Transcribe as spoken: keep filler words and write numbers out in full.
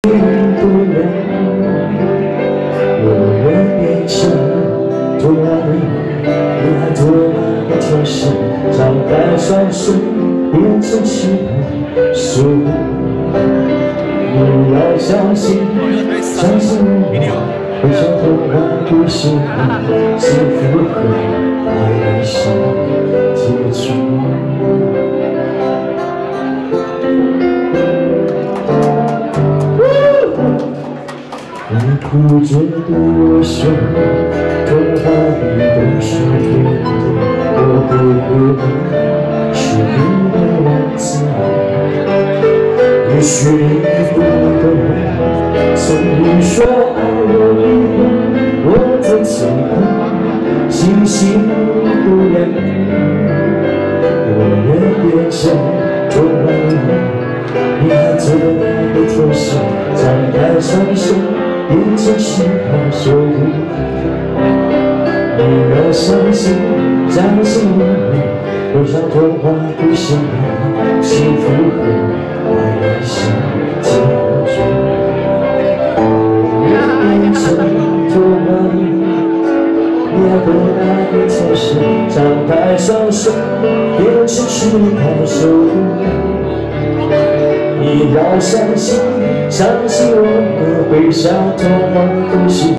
不能，我愿变成多么你还多么的天使，张开双手变成翅膀守护。你要相信，相信我，会像童话故事里幸福和爱的是结局。 你哭着对我说，童话里都是骗人的，我不会的，是你的样子。也许你不懂我，从你说爱我以后，我的最后清醒不了。我愿变成童话里你还做那个天使，张开双手。 变成翅膀守护，你要相信，相信我，会像童话故事里幸福和爱的是结局。我变成童话里你要多大的天使，张开双手，变成翅膀守护。 你要相信，相信我们会像童话故事。